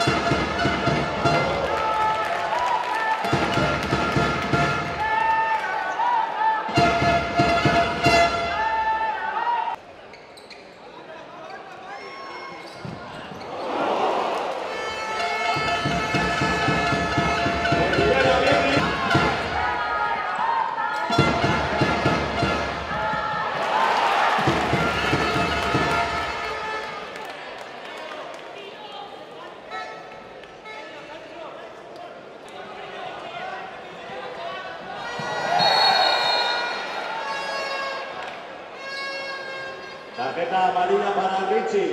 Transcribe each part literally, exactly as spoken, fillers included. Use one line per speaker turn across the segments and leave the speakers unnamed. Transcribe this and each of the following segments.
Tarjeta amarilla para Richie.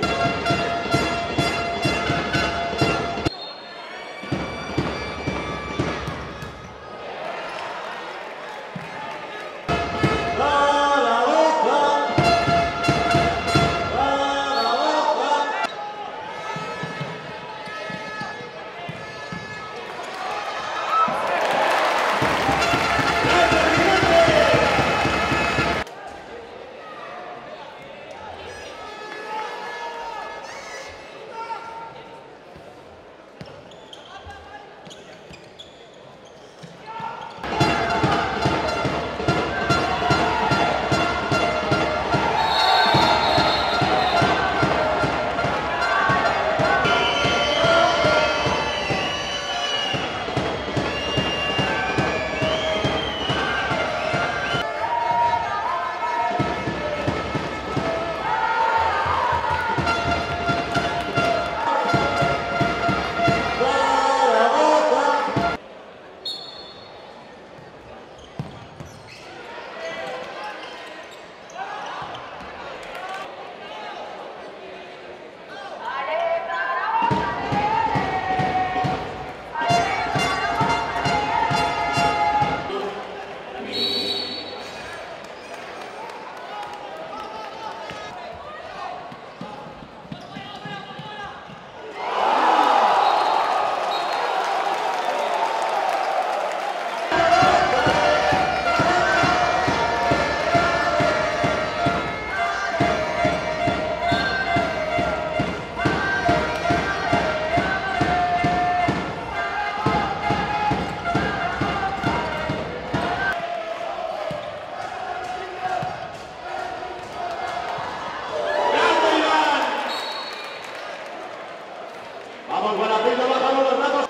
Vamos, Guarapito, bajamos los brazos.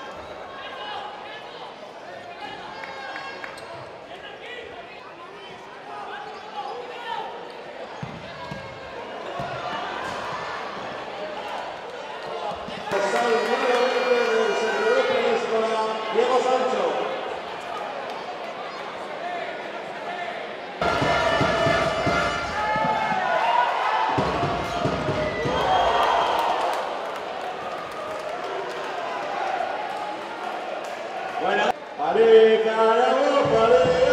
Diego Sancho. Bueno, vale, carajo, vale.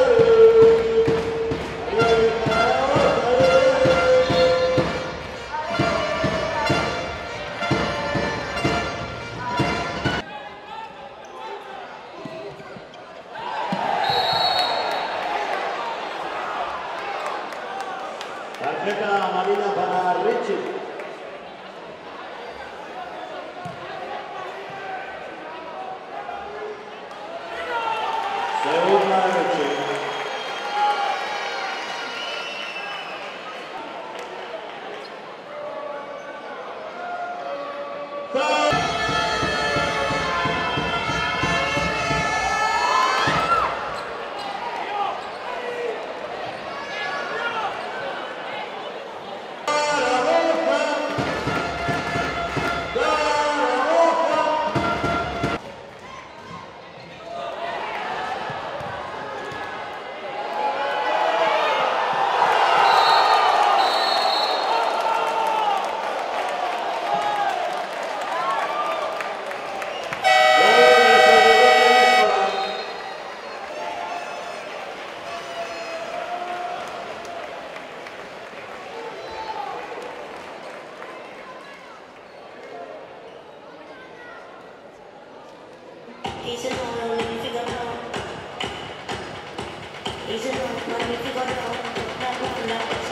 Tarjeta amarilla para Richie. Segunda Richie.
He's in all the music of love. He's in all the music of love. Love, love, love.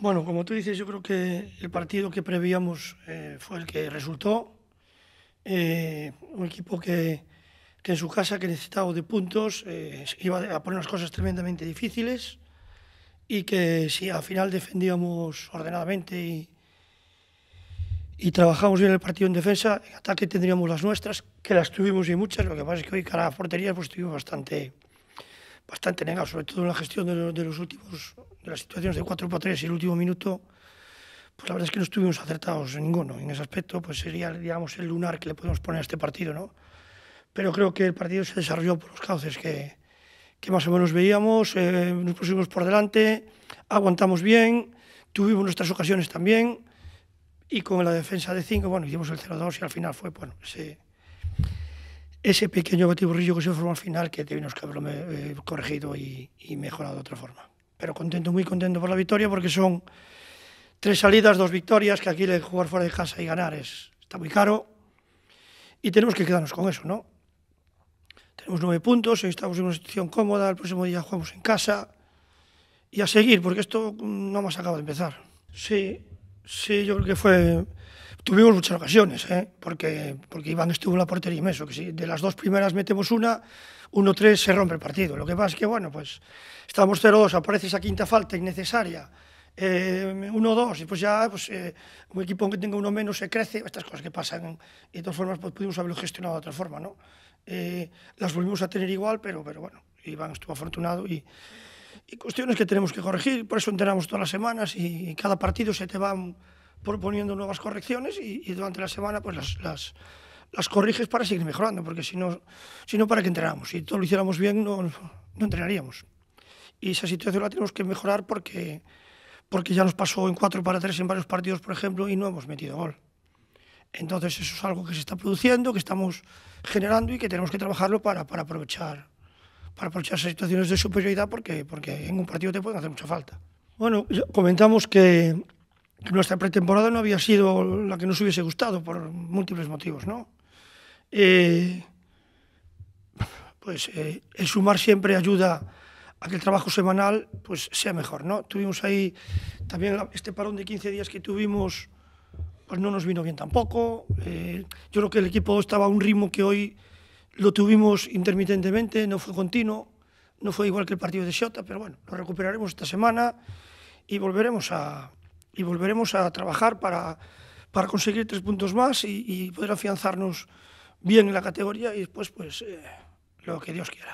Bueno, como tú dices, yo creo que el partido que prevíamos eh, fue el que resultó. Eh, un equipo que, que en su casa, que necesitaba de puntos, eh, iba a poner unas cosas tremendamente difíciles y que si al final defendíamos ordenadamente y, y trabajamos bien el partido en defensa, en ataque tendríamos las nuestras, que las tuvimos y muchas. Lo que pasa es que hoy cara a portería pues estuvimos bastante, bastante negados, sobre todo en la gestión de, lo, de los últimos, de las situaciones de cuatro por tres y el último minuto. Pues la verdad es que no estuvimos acertados en ninguno. En ese aspecto pues sería, digamos, el lunar que le podemos poner a este partido, ¿no? Pero creo que el partido se desarrolló por los cauces que, que más o menos veíamos, eh, nos pusimos por delante, aguantamos bien, tuvimos nuestras ocasiones también, y con la defensa de cinco, bueno, hicimos el cero dos y al final fue, bueno, ese, ese pequeño batiburrillo que se formó al final que teníamos que haberlo eh, corregido y, y mejorado de otra forma. Pero contento, muy contento por la victoria, porque son tres salidas, dos victorias, que aquí jugar fuera de casa y ganar es, está muy caro, y tenemos que quedarnos con eso, ¿no? Tenemos nueve puntos, estamos en una situación cómoda, el próximo día jugamos en casa, y a seguir, porque esto no más acaba de empezar. Sí, sí, yo creo que fue... Tuvimos muchas ocasiones, ¿eh? porque, porque Iván estuvo en la portería inmenso, que si de las dos primeras metemos una, uno tres se rompe el partido. Lo que pasa es que, bueno, pues estábamos cero dos, aparece esa quinta falta innecesaria, eh, uno dos, y pues ya pues, eh, un equipo que tenga uno menos se crece, estas cosas que pasan, y de todas formas pues, pudimos haberlo gestionado de otra forma, ¿no? Eh, las volvimos a tener igual, pero, pero bueno, Iván estuvo afortunado y, y cuestiones que tenemos que corregir, por eso entrenamos todas las semanas y, y cada partido se te van proponiendo nuevas correcciones y, y durante la semana pues las, las, las corriges para seguir mejorando, porque si no, si no, ¿para qué entrenamos? Si todo lo hiciéramos bien, no, no entrenaríamos. Y esa situación la tenemos que mejorar porque, porque ya nos pasó en cuatro para tres en varios partidos, por ejemplo, y no hemos metido gol. Entonces eso es algo que se está produciendo, que estamos generando y que tenemos que trabajarlo para, para, aprovechar, para aprovechar esas situaciones de superioridad, porque, porque en un partido te pueden hacer mucha falta. Bueno, comentamos que que nuestra pretemporada no había sido la que nos hubiese gustado por múltiples motivos, ¿no? Eh, pues eh, el sumar siempre ayuda a que el trabajo semanal pues sea mejor, ¿no? Tuvimos ahí también este parón de quince días que tuvimos, pues no nos vino bien tampoco. Eh, yo creo que el equipo estaba a un ritmo que hoy lo tuvimos intermitentemente, no fue continuo, no fue igual que el partido de Xota, pero bueno, lo recuperaremos esta semana y volveremos a... y volveremos a trabajar para, para conseguir tres puntos más y, y poder afianzarnos bien en la categoría y después pues eh, lo que Dios quiera.